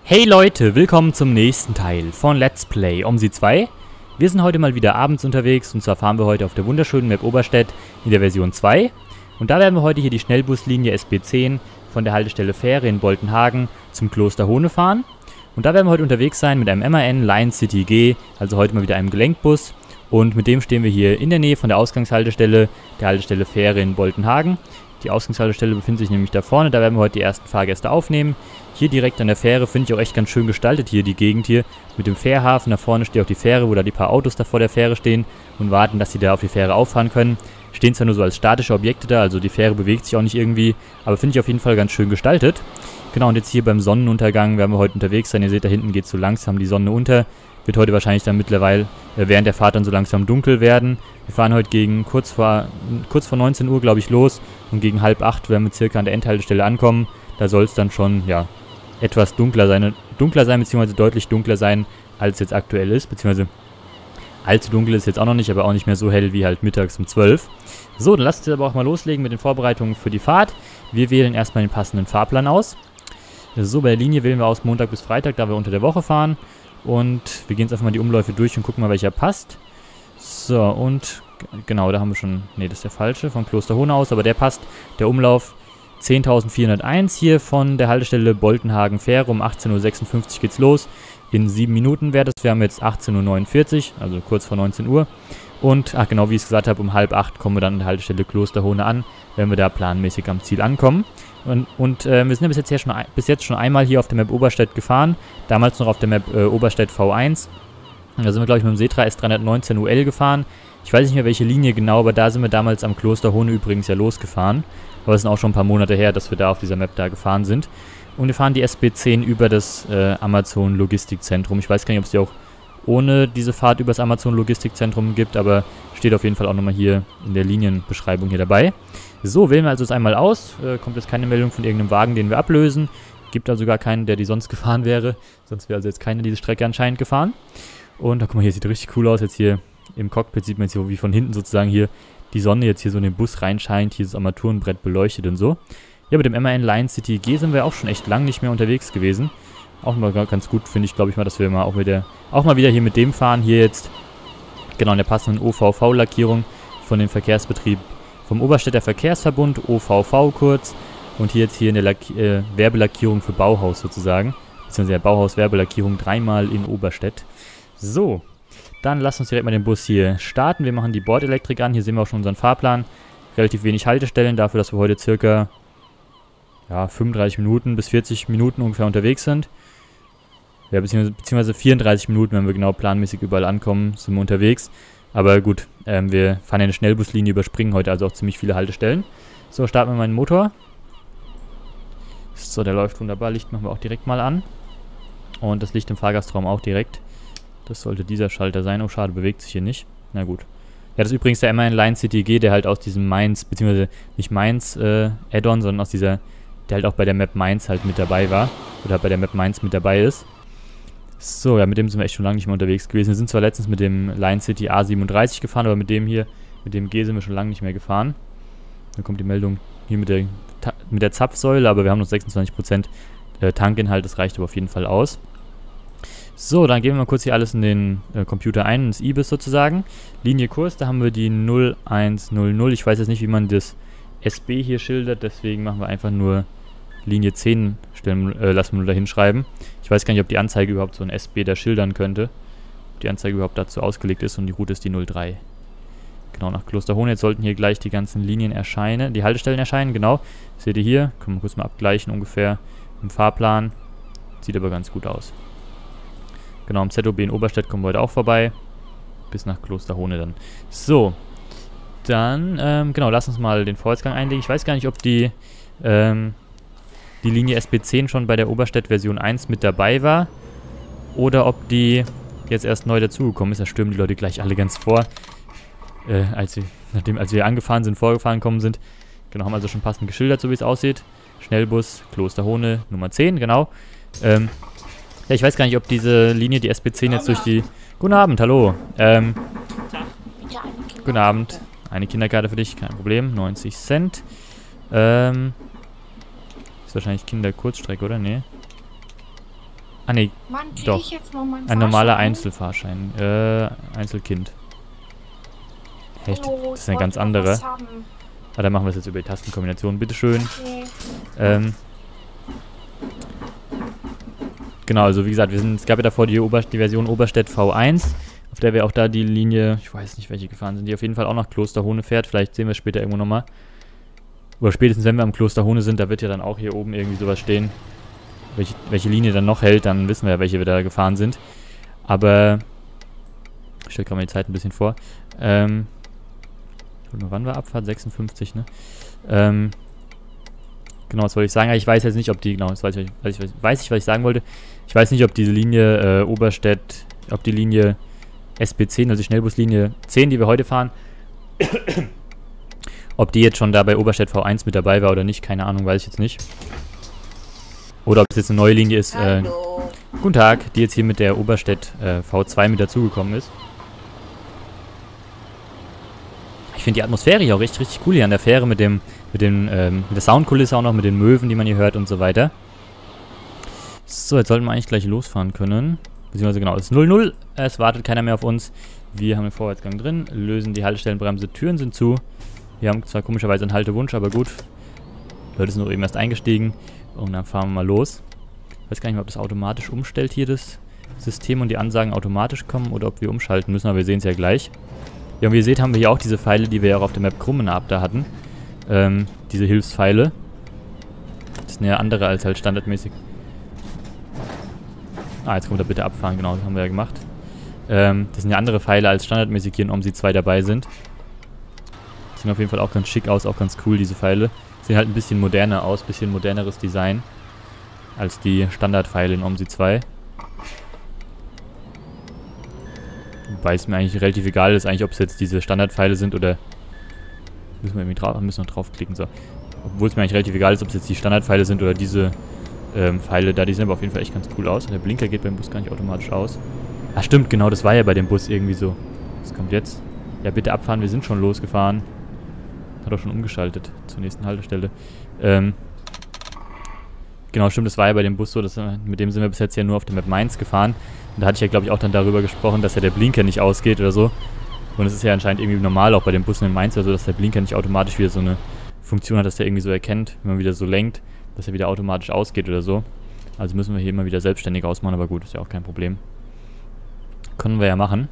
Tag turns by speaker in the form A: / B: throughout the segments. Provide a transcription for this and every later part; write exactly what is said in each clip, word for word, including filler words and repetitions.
A: Hey Leute, willkommen zum nächsten Teil von Let's Play OMSI zwei. Wir sind heute mal wieder abends unterwegs und zwar fahren wir heute auf der wunderschönen Map Oberstedt in der Version zwei. Und da werden wir heute hier die Schnellbuslinie S B zehn von der Haltestelle Fähre in Boltenhagen zum Kloster Hohne fahren. Und da werden wir heute unterwegs sein mit einem M A N Lion City G, also heute mal wieder einem Gelenkbus. Und mit dem stehen wir hier in der Nähe von der Ausgangshaltestelle, der Haltestelle Fähre in Boltenhagen. Die Ausgangshaltestelle befindet sich nämlich da vorne, da werden wir heute die ersten Fahrgäste aufnehmen. Hier direkt an der Fähre finde ich auch echt ganz schön gestaltet hier die Gegend hier mit dem Fährhafen. Da vorne steht auch die Fähre, wo da die paar Autos da vor der Fähre stehen und warten, dass sie da auf die Fähre auffahren können. Stehen zwar nur so als statische Objekte da, also die Fähre bewegt sich auch nicht irgendwie, aber finde ich auf jeden Fall ganz schön gestaltet. Genau, und jetzt hier beim Sonnenuntergang werden wir heute unterwegs sein. Ihr seht, da hinten geht so langsam die Sonne unter. Wird heute wahrscheinlich dann mittlerweile äh, während der Fahrt dann so langsam dunkel werden. Wir fahren heute gegen kurz vor, kurz vor neunzehn Uhr, glaube ich, los. Und gegen halb acht werden wir circa an der Endhaltestelle ankommen. Da soll es dann schon, ja, etwas dunkler sein, dunkler sein, beziehungsweise deutlich dunkler sein, als jetzt aktuell ist. Beziehungsweise allzu dunkel ist jetzt auch noch nicht, aber auch nicht mehr so hell wie halt mittags um zwölf. So, dann lasst uns aber auch mal loslegen mit den Vorbereitungen für die Fahrt. Wir wählen erstmal den passenden Fahrplan aus. So, bei der Linie wählen wir aus Montag bis Freitag, da wir unter der Woche fahren. Und wir gehen jetzt einfach mal die Umläufe durch und gucken mal, welcher passt. So, und genau, da haben wir schon, nee, das ist der falsche, vom Kloster Hohne aus, aber der passt, der Umlauf zehntausendvierhunderteins hier von der Haltestelle Boltenhagen Fähre. Um achtzehn Uhr sechsundfünfzig geht's los. In sieben Minuten wäre das. Wir haben jetzt achtzehn Uhr neunundvierzig, also kurz vor neunzehn Uhr. Und, ach genau, wie ich es gesagt habe, um halb acht kommen wir dann an der Haltestelle Kloster Hohne an, wenn wir da planmäßig am Ziel ankommen. Und, und äh, wir sind ja bis jetzt, hier schon, bis jetzt schon einmal hier auf der Map Oberstedt gefahren. Damals noch auf der Map äh, Oberstedt V eins. Und da sind wir, glaube ich, mit dem Setra S dreihundertneunzehn U L gefahren. Ich weiß nicht mehr, welche Linie genau, aber da sind wir damals am Kloster Hohne übrigens ja losgefahren. Aber es sind auch schon ein paar Monate her, dass wir da auf dieser Map da gefahren sind. Und wir fahren die S B zehn über das äh, Amazon Logistikzentrum. Ich weiß gar nicht, ob es die auch ohne diese Fahrt über das Amazon Logistikzentrum gibt, aber steht auf jeden Fall auch nochmal hier in der Linienbeschreibung hier dabei. So, wählen wir also das einmal aus. Äh, kommt jetzt keine Meldung von irgendeinem Wagen, den wir ablösen. Gibt also gar keinen, der die sonst gefahren wäre. Sonst wäre also jetzt keine diese Strecke anscheinend gefahren. Und da guck mal, hier sieht richtig cool aus. Jetzt hier im Cockpit sieht man jetzt hier, wie von hinten sozusagen hier die Sonne jetzt hier so in den Bus reinscheint. Hier das Armaturenbrett beleuchtet und so. Ja, mit dem M A N Lion City G sind wir auch schon echt lang nicht mehr unterwegs gewesen. Auch mal ganz gut, finde ich, glaube ich mal, dass wir mal auch, mit der, auch mal wieder hier mit dem fahren. Hier jetzt genau in der passenden O V V-Lackierung von dem Verkehrsbetrieb vom Oberstädter Verkehrsverbund, O V V kurz. Und hier jetzt hier in der Lack äh, Werbelackierung für Bauhaus sozusagen. Beziehungsweise der Bauhaus-Werbelackierung dreimal in Oberstedt. So, dann lasst uns direkt mal den Bus hier starten. Wir machen die Bordelektrik an. Hier sehen wir auch schon unseren Fahrplan. Relativ wenig Haltestellen dafür, dass wir heute circa ja, fünfunddreißig Minuten bis vierzig Minuten ungefähr unterwegs sind. Ja, beziehungsweise, beziehungsweise vierunddreißig Minuten, wenn wir genau planmäßig überall ankommen, sind wir unterwegs. Aber gut, ähm, wir fahren eine Schnellbuslinie, überspringen heute also auch ziemlich viele Haltestellen. So, starten wir meinen Motor. So, der läuft wunderbar. Licht machen wir auch direkt mal an. Und das Licht im Fahrgastraum auch direkt. Das sollte dieser Schalter sein. Oh, schade, bewegt sich hier nicht. Na gut. Ja, das ist übrigens der M A N Lion City G, der halt aus diesem Mainz, beziehungsweise nicht Mainz äh, Add-on, sondern aus dieser, der halt auch bei der Map Mainz halt mit dabei war. Oder bei der Map Mainz mit dabei ist. So, ja, mit dem sind wir echt schon lange nicht mehr unterwegs gewesen. Wir sind zwar letztens mit dem Lion City A siebenunddreißig gefahren, aber mit dem hier, mit dem G sind wir schon lange nicht mehr gefahren. Dann kommt die Meldung hier mit der, mit der Zapfsäule, aber wir haben noch sechsundzwanzig Prozent äh, Tankinhalt, das reicht aber auf jeden Fall aus. So, dann geben wir mal kurz hier alles in den äh, Computer ein, ins I B I S sozusagen. Linie Kurs, da haben wir die null eins null null. Ich weiß jetzt nicht, wie man das S B hier schildert, deswegen machen wir einfach nur Linie zehn, stellen, äh, lassen wir nur da hinschreiben. Ich weiß gar nicht, ob die Anzeige überhaupt so ein S B da schildern könnte. Ob die Anzeige überhaupt dazu ausgelegt ist und die Route ist die null drei. Genau, nach Kloster Hohne. Jetzt sollten hier gleich die ganzen Linien erscheinen, die Haltestellen erscheinen, genau. Seht ihr hier, können wir kurz mal abgleichen ungefähr im Fahrplan. Sieht aber ganz gut aus. Genau, am Z O B in Oberstedt kommen wir heute auch vorbei. Bis nach Kloster Hohne dann. So, dann, ähm, genau, lass uns mal den Vorwärtsgang einlegen. Ich weiß gar nicht, ob die, ähm, die Linie S B zehn schon bei der Oberstedt Version eins mit dabei war. Oder ob die jetzt erst neu dazugekommen ist. Da stürmen die Leute gleich alle ganz vor. Äh, als, sie, nachdem, als wir angefahren sind, vorgefahren gekommen sind. Genau, haben also schon passend geschildert, so wie es aussieht. Schnellbus, Kloster Hohne, Nummer zehn, genau. Ähm, ja, ich weiß gar nicht, ob diese Linie, die S B zehn jetzt durch die... Guten Abend, hallo. Ähm, guten Abend. Eine Kinderkarte für dich, kein Problem. neunzig Cent. Ähm, ist wahrscheinlich Kinderkurzstrecke, oder? Nee. Ah ne,
B: Mann, krieg
A: doch.
B: ich jetzt noch mal einen
A: Ein normaler
B: Fahrschein?
A: Einzelfahrschein. Äh, Einzelkind. Echt?
B: Hallo,
A: Das ist
B: ich
A: eine ganz
B: wollte noch
A: andere.
B: was haben.
A: Ah, dann machen wir es jetzt über die Tastenkombination. Bitteschön.
B: Okay.
A: Ähm. Genau, also wie gesagt, wir sind, es gab ja davor die, Ober, die Version Oberstedt V eins, auf der wir auch da die Linie, ich weiß nicht, welche gefahren sind, die auf jeden Fall auch nach Klosterhohne fährt. Vielleicht sehen wir es später irgendwo nochmal. Oder spätestens, wenn wir am Klosterhohne sind, da wird ja dann auch hier oben irgendwie sowas stehen. Welche, welche Linie dann noch hält, dann wissen wir ja, welche wir da gefahren sind. Aber, ich stelle gerade mal die Zeit ein bisschen vor. Ähm, wann war Abfahrt? sechsundfünfzig, ne? Ähm, genau, was wollte ich sagen? Ich weiß jetzt nicht, ob die, genau, das weiß ich, weiß ich, weiß ich, was ich sagen wollte. Ich weiß nicht, ob diese Linie äh, Oberstedt, ob die Linie S B zehn, also die Schnellbuslinie zehn, die wir heute fahren, ob die jetzt schon da bei Oberstedt V eins mit dabei war oder nicht, keine Ahnung, weiß ich jetzt nicht. Oder ob es jetzt eine neue Linie ist. Äh, guten Tag, die jetzt hier mit der Oberstedt äh, V zwei mit dazugekommen ist. Ich finde die Atmosphäre hier auch richtig, richtig cool hier an der Fähre mit dem, mit dem, ähm, mit der Soundkulisse auch noch, mit den Möwen, die man hier hört und so weiter. So, jetzt sollten wir eigentlich gleich losfahren können. Beziehungsweise genau, es ist null null, es wartet keiner mehr auf uns. Wir haben den Vorwärtsgang drin, lösen die Haltestellenbremse, Türen sind zu. Wir haben zwar komischerweise einen Haltewunsch, aber gut. Die Leute sind noch eben erst eingestiegen und dann fahren wir mal los. Ich weiß gar nicht mehr, ob das automatisch umstellt hier, das System, und die Ansagen automatisch kommen oder ob wir umschalten müssen, aber wir sehen es ja gleich. Ja, und wie ihr seht, haben wir hier auch diese Pfeile, die wir ja auch auf der Map Krummenab da hatten. Ähm, diese Hilfspfeile. Das sind ja andere als halt standardmäßig. Ah, jetzt kommt er bitte abfahren, genau, das haben wir ja gemacht. Ähm, das sind ja andere Pfeile als standardmäßig hier in OMSI zwei dabei sind. Sehen auf jeden Fall auch ganz schick aus, auch ganz cool, diese Pfeile. Sehen halt ein bisschen moderner aus, bisschen moderneres Design als die Standardpfeile in OMSI zwei. Wobei es mir eigentlich relativ egal ist, eigentlich ob es jetzt diese Standardpfeile sind oder... Müssen wir irgendwie drauf, müssen noch draufklicken, so. Obwohl es mir eigentlich relativ egal ist, ob es jetzt die Standardpfeile sind oder diese ähm, Pfeile da. Die sehen aber auf jeden Fall echt ganz cool aus. Und der Blinker geht beim Bus gar nicht automatisch aus. Ah, stimmt, genau, das war ja bei dem Bus irgendwie so. Was kommt jetzt? Ja, bitte abfahren, wir sind schon losgefahren. Hat auch schon umgeschaltet zur nächsten Haltestelle. Ähm... Genau, stimmt, das war ja bei dem Bus so, dass, mit dem sind wir bis jetzt ja nur auf der Map Mainz gefahren. Und da hatte ich ja, glaube ich, auch dann darüber gesprochen, dass ja der Blinker nicht ausgeht oder so. Und es ist ja anscheinend irgendwie normal, auch bei den Bussen in Mainz, also dass der Blinker nicht automatisch wieder so eine Funktion hat, dass der irgendwie so erkennt, wenn man wieder so lenkt, dass er wieder automatisch ausgeht oder so. Also müssen wir hier immer wieder selbstständig ausmachen, aber gut, ist ja auch kein Problem. Können wir ja machen.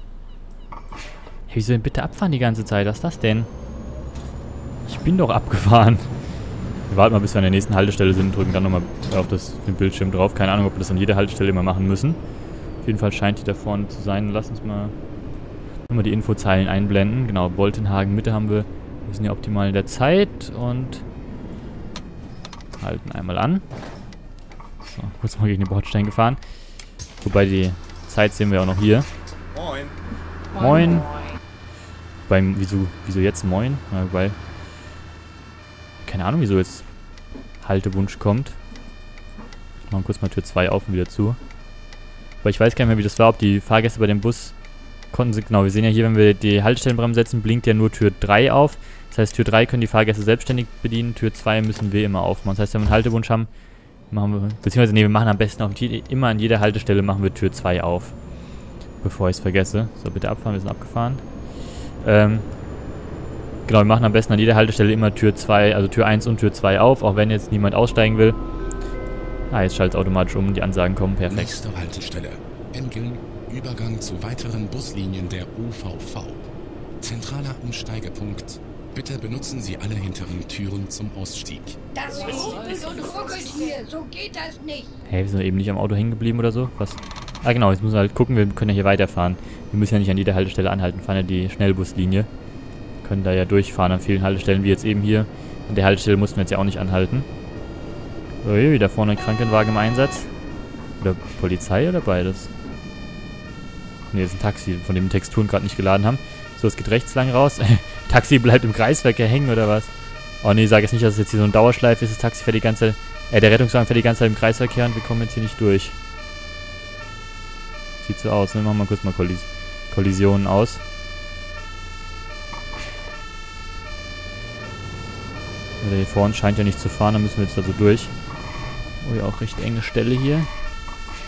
A: Hey, wieso denn bitte abfahren die ganze Zeit? Was ist das denn? Ich bin doch abgefahren. Wir warten mal, bis wir an der nächsten Haltestelle sind und drücken dann nochmal auf das, den Bildschirm drauf. Keine Ahnung, ob wir das an jeder Haltestelle immer machen müssen. Auf jeden Fall scheint die da vorne zu sein. Lass uns mal nochmal die Infozeilen einblenden. Genau, Boltenhagen Mitte haben wir. Wir sind ja optimal in der Zeit und halten einmal an. So, kurz mal gegen den Bordstein gefahren. Wobei die Zeit sehen wir auch noch hier.
C: Moin.
A: Moin. Moin. Beim, wieso, wieso jetzt Moin? Ja, wobei... Keine Ahnung, wieso jetzt Haltewunsch kommt. Machen kurz mal Tür zwei auf und wieder zu. Aber ich weiß gar nicht mehr, wie das war, ob die Fahrgäste bei dem Bus konnten sie... Genau, wir sehen ja hier, wenn wir die Haltestellenbremse setzen, blinkt ja nur Tür drei auf. Das heißt, Tür drei können die Fahrgäste selbstständig bedienen, Tür zwei müssen wir immer aufmachen. Das heißt, wenn wir einen Haltewunsch haben, machen wir... Beziehungsweise, nee, wir machen am besten auch immer an jeder Haltestelle machen wir Tür zwei auf. Bevor ich es vergesse. So, bitte abfahren, wir sind abgefahren. Ähm... Genau, wir machen am besten an jeder Haltestelle immer Tür zwei, also Tür eins und Tür zwei auf, auch wenn jetzt niemand aussteigen will. Ah, jetzt schaltet es automatisch um, die Ansagen kommen, perfekt.
D: Nächste Haltestelle. Engeln, Übergang zu weiteren Buslinien der U V V. Zentraler Umsteigepunkt. Bitte benutzen Sie alle hinteren Türen zum Ausstieg.
B: Das ruckelt und ruckelt hier, so geht das nicht.
A: Hey, wir sind eben nicht am Auto hängen geblieben oder so? Was? Ah genau, jetzt müssen wir halt gucken, wir können ja hier weiterfahren. Wir müssen ja nicht an jeder Haltestelle anhalten, fahren ja die Schnellbuslinie. Können da ja durchfahren an vielen Haltestellen, wie jetzt eben hier. An der Haltestelle mussten wir jetzt ja auch nicht anhalten. So, hier wieder vorne ein Krankenwagen im Einsatz. Oder Polizei oder beides? Ne, das ist ein Taxi, von dem die Texturen gerade nicht geladen haben. So, es geht rechts lang raus. Taxi bleibt im Kreisverkehr hängen oder was? Oh ne, sag jetzt nicht, dass es jetzt hier so ein Dauerschleife ist. Das Taxi fährt die ganze Zeit, äh, der Rettungswagen fährt die ganze Zeit im Kreisverkehr und wir kommen jetzt hier nicht durch. Sieht so aus, ne? Machen wir kurz mal Kollis Kollisionen aus. Der hier vorne scheint ja nicht zu fahren, dann müssen wir jetzt also durch. Oh ja, auch recht enge Stelle hier.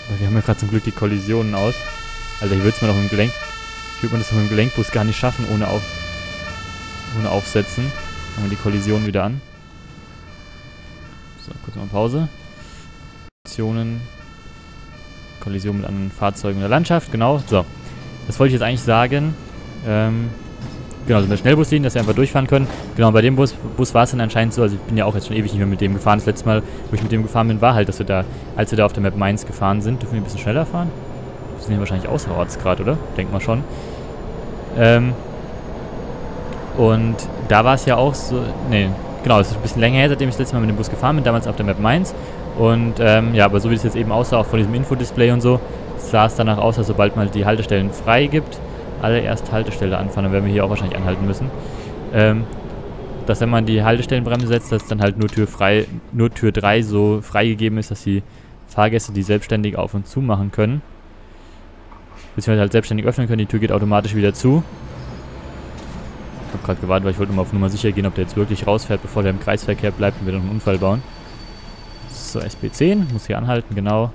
A: Aber wir haben ja gerade zum Glück die Kollisionen aus. Alter, hier würde es mir noch im Gelenk... Ich würde man das noch im Gelenkbus gar nicht schaffen, ohne, auf, ohne Aufsetzen. Machen wir die Kollision wieder an. So, kurz mal Pause. Kollisionen. Kollision mit anderen Fahrzeugen in der Landschaft, genau. So, das wollte ich jetzt eigentlich sagen. Ähm, genau, so eine Schnellbuslinie, dass wir einfach durchfahren können. Genau, bei dem Bus, Bus war es dann anscheinend so, also ich bin ja auch jetzt schon ewig nicht mehr mit dem gefahren. Das letzte Mal, wo ich mit dem gefahren bin, war halt, dass wir da, als wir da auf der Map Mainz gefahren sind, dürfen wir ein bisschen schneller fahren? Wir sind hier wahrscheinlich außerorts gerade, oder? Denk mal schon. Ähm, und da war es ja auch so, nee, genau, es ist ein bisschen länger her, seitdem ich das letzte Mal mit dem Bus gefahren bin, damals auf der Map Mainz. Und ähm, ja, aber so wie es jetzt eben aussah, auch von diesem Infodisplay und so, sah es danach aus, dass sobald man die Haltestellen frei gibt, alle erst Haltestelle anfahren, dann werden wir hier auch wahrscheinlich anhalten müssen. Ähm, dass wenn man die Haltestellenbremse setzt, dass dann halt nur Tür frei, nur Tür drei so freigegeben ist, dass die Fahrgäste die selbstständig auf und zu machen können. Beziehungsweise halt selbstständig öffnen können, die Tür geht automatisch wieder zu. Ich habe gerade gewartet, weil ich wollte mal auf Nummer sicher gehen, ob der jetzt wirklich rausfährt, bevor der im Kreisverkehr bleibt und wir dann einen Unfall bauen. So, S P zehn, muss hier anhalten, genau.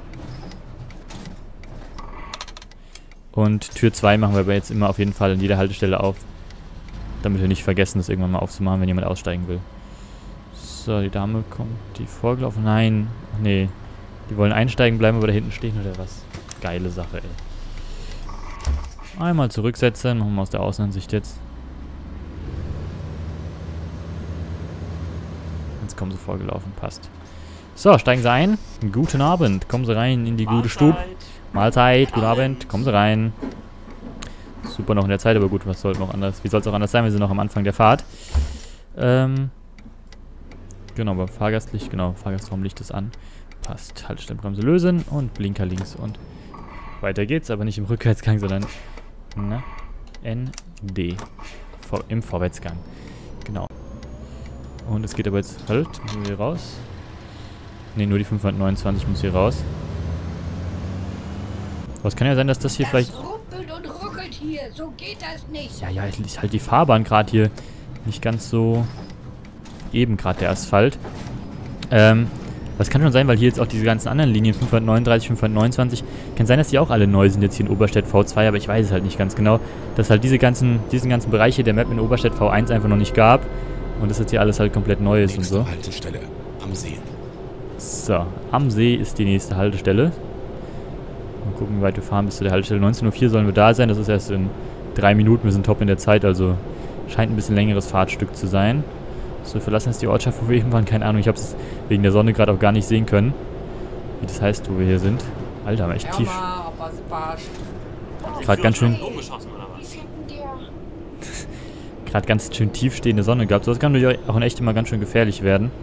A: Und Tür zwei machen wir aber jetzt immer auf jeden Fall an jeder Haltestelle auf. Damit wir nicht vergessen, das irgendwann mal aufzumachen, wenn jemand aussteigen will. So, die Dame kommt, die vorgelaufen. Nein, nee. Die wollen einsteigen, bleiben aber da hinten stehen oder was? Geile Sache, ey. Einmal zurücksetzen, machen wir aus der Außenansicht jetzt. Jetzt kommen sie vorgelaufen, passt. So, steigen sie ein. Guten Abend, kommen sie rein in die gute Stube. Mahlzeit, guten Abend, kommen sie rein. Super noch in der Zeit, aber gut, was soll noch anders? Wie soll es auch anders sein? Wir sind noch am Anfang der Fahrt. Ähm, genau, beim Fahrgastlicht, genau, Fahrgastraumlicht ist an. Passt, Haltestellenbremse lösen und Blinker links und weiter geht's, aber nicht im Rückwärtsgang, sondern na, N D Vor, im Vorwärtsgang. Genau. Und es geht aber jetzt, halt, müssen wir hier raus? Ne, nur die fünfhundertneunundzwanzig muss hier raus. Aber es kann ja sein, dass das hier
B: das
A: vielleicht...
B: rumpelt und ruckelt hier, so geht das nicht.
A: Ja, ja, ist halt die Fahrbahn gerade hier nicht ganz so eben, gerade der Asphalt. Ähm, das kann schon sein, weil hier jetzt auch diese ganzen anderen Linien, fünfhundertneununddreißig, fünfhundertneunundzwanzig, kann sein, dass die auch alle neu sind jetzt hier in Oberstedt V zwei, aber ich weiß es halt nicht ganz genau, dass halt diese ganzen, diesen ganzen Bereiche der Map in Oberstedt V eins einfach noch nicht gab und das jetzt hier alles halt komplett neu ist
D: Nächste
A: und so.
D: Haltestelle am See.
A: So, am See ist die nächste Haltestelle. Mal gucken, wie weit wir fahren bis zu der Haltestelle. neunzehn Uhr vier sollen wir da sein, das ist erst in drei Minuten, wir sind top in der Zeit, also scheint ein bisschen längeres Fahrtstück zu sein. So, wir verlassen jetzt die Ortschaft, wo wir eben waren, keine Ahnung, ich habe es wegen der Sonne gerade auch gar nicht sehen können, wie das heißt, wo wir hier sind. Alter, aber echt tief. Gerade ganz schön... Gerade ganz schön tief stehende Sonne gehabt. So, das kann natürlich auch in echt immer ganz schön gefährlich werden.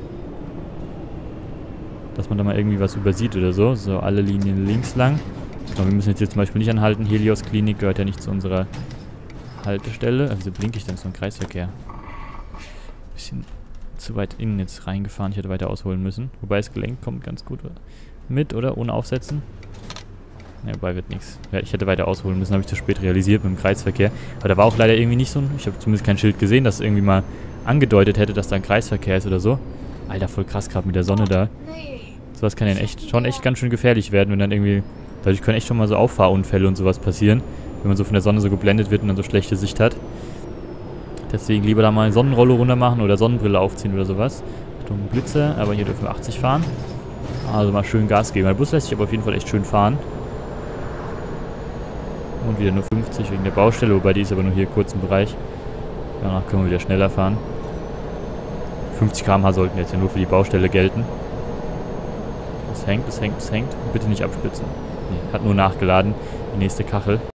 A: Dass man da mal irgendwie was übersieht oder so. So, alle Linien links lang. Genau, wir müssen jetzt hier zum Beispiel nicht anhalten. Helios Klinik gehört ja nicht zu unserer Haltestelle. Wieso blinke ich denn so im Kreisverkehr? Bisschen zu weit innen jetzt reingefahren. Ich hätte weiter ausholen müssen. Wobei das Gelenk kommt ganz gut mit, oder? Ohne Aufsetzen. Ne, wobei wird nichts. Ja, ich hätte weiter ausholen müssen, habe ich zu spät realisiert mit dem Kreisverkehr. Aber da war auch leider irgendwie nicht so ein... Ich habe zumindest kein Schild gesehen, das irgendwie mal angedeutet hätte, dass da ein Kreisverkehr ist oder so. Alter, voll krass gerade mit der Sonne da. Sowas kann ja echt, schon echt ganz schön gefährlich werden, wenn dann irgendwie... Dadurch können echt schon mal so Auffahrunfälle und sowas passieren, wenn man so von der Sonne so geblendet wird und dann so schlechte Sicht hat. Deswegen lieber da mal eine Sonnenrolle runter machen oder Sonnenbrille aufziehen oder sowas. Achtung, Blitze, aber hier dürfen wir achtzig fahren. Also mal schön Gas geben. Der Bus lässt sich aber auf jeden Fall echt schön fahren. Und wieder nur fünfzig wegen der Baustelle, wobei die ist aber nur hier kurz im Bereich. Danach können wir wieder schneller fahren. fünfzig Kilometer pro Stunde sollten jetzt ja nur für die Baustelle gelten. Das hängt, das hängt, das hängt. Bitte nicht abstützen. Nee, hat nur nachgeladen. Die nächste Kachel.